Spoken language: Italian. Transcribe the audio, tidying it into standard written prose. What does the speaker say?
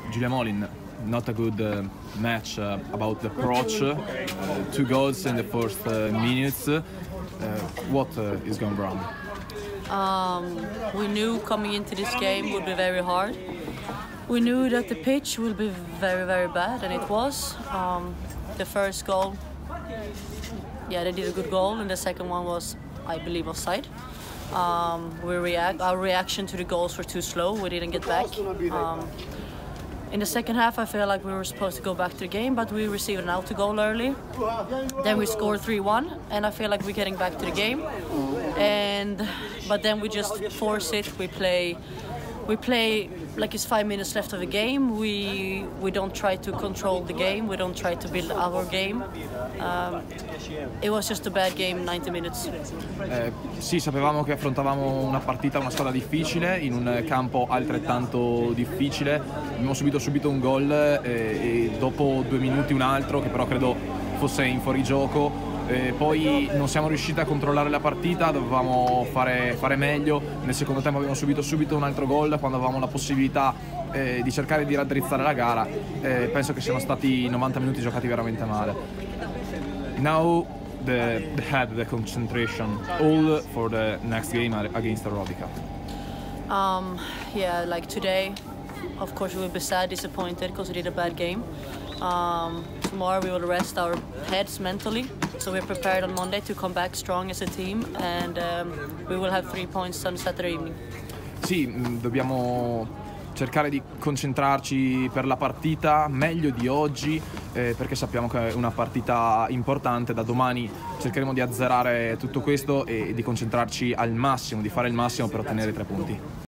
Giulia Molin, not a good match about the approach. 2 goals in the first minutes. What is going wrong? We knew coming into this game would be very hard. We knew that the pitch would be very, very bad, and it was. The first goal, yeah, they did a good goal, and the second one was, I believe, offside. Our reaction to the goals were too slow. We didn't get back. In the second half, I feel like we were supposed to go back to the game, but we received an autogol early. Then we scored 3-1, and I feel like we're getting back to the game. But then we just force it. We play like it's 5 minutes left of the game. We don't try to control the game. We don't try to build our game. It was just a bad game, 90 minutes. Sì, sapevamo che affrontavamo una partita, una squadra difficile, in un campo altrettanto difficile. Abbiamo subito un gol e dopo 2 minuti un altro, che però credo fosse in fuorigioco. Poi non siamo riusciti a controllare la partita, dovevamo fare meglio. Nel secondo tempo abbiamo subito un altro gol quando avevamo la possibilità di cercare di raddrizzare la gara. Penso che siano stati 90 minuti giocati veramente male. Now the concentration all for the next game against Rodica. Yeah, like today, of course we will be sad, disappointed because we did a bad game. Tomorrow we will rest our heads mentally, so we're prepared on Monday to come back strong as a team, and we will have 3 points on Saturday evening. Sì, dobbiamo cercare di concentrarci per la partita meglio di oggi, perché sappiamo che è una partita importante. Da domani cercheremo di azzerare tutto questo e di concentrarci al massimo, di fare il massimo per ottenere 3 punti.